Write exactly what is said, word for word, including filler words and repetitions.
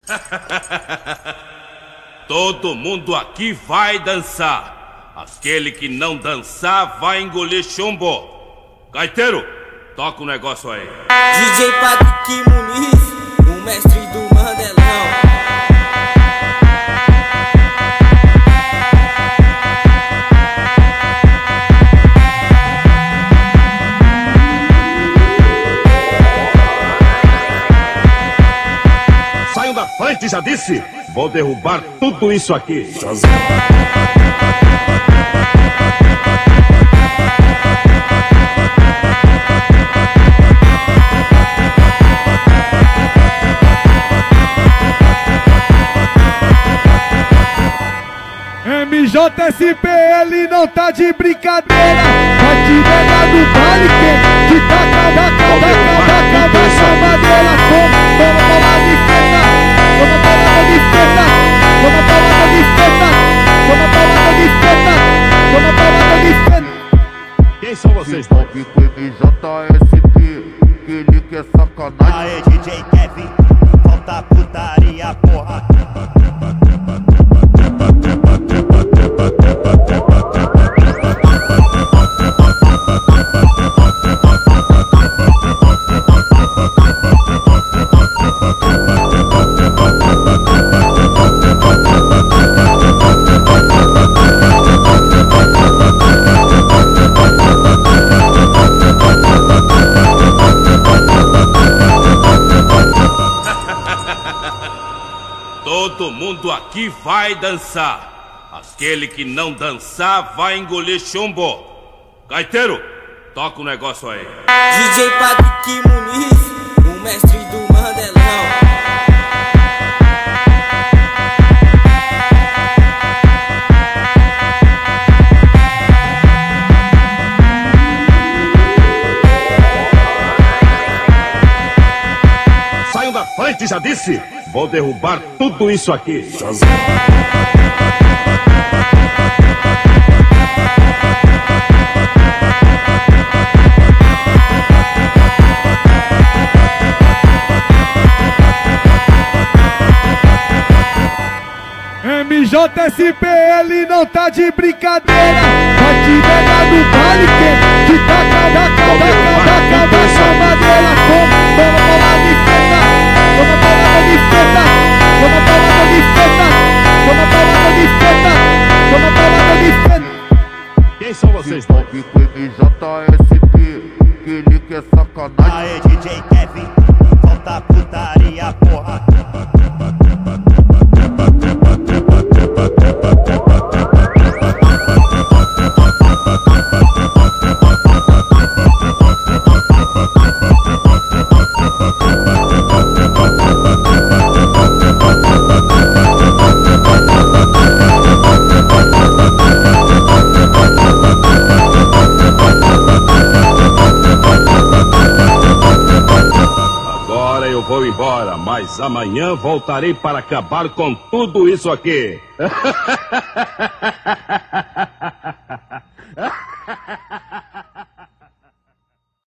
Todo mundo aqui vai dançar. Aquele que não dançar vai engolir chumbo. Gaiteiro, toca o negócio aí. D J Patrick Muniz, o mestre do Mandelão. Saiam da frente, já disse. Vou derrubar tudo isso aqui. M J S P L não tá de brincadeira. Vai te pegar no baile que te taca, taca, taca, taca, taca, madeira. Toma, toma, toma de feta. Toma, toma, de feta. Toma, toma, de feta. Toma, toma, de feta. Toma, toma, de feta. Quem são vocês? Toque com M J S P, que ele quer sacanagem. Aê, D J Kevin, falta putaria, porra. Todo mundo aqui vai dançar. Aquele que não dançar vai engolir chumbo. Gaiteiro, toca o negócio aí. D J Patrick Muniz, o mestre do Mandelão. Saiam da frente, já disse. Vou derrubar tudo isso aqui. M J S P L não tá de brincadeira. Vai te pegar no baile que te taca, taca, taca, taca, taca, madeira. Toma, toma, toma de feta. Toma, toma, de feta. Toma, toma, de feta. Toma, toma, de feta. Toma, toma, de feta. Quem são vocês? Toque com M J S P, que ele quer sacanagem. Aê, D J Kevin, falta putaria, porra. Agora eu vou embora, mas amanhã voltarei para acabar com tudo isso aqui.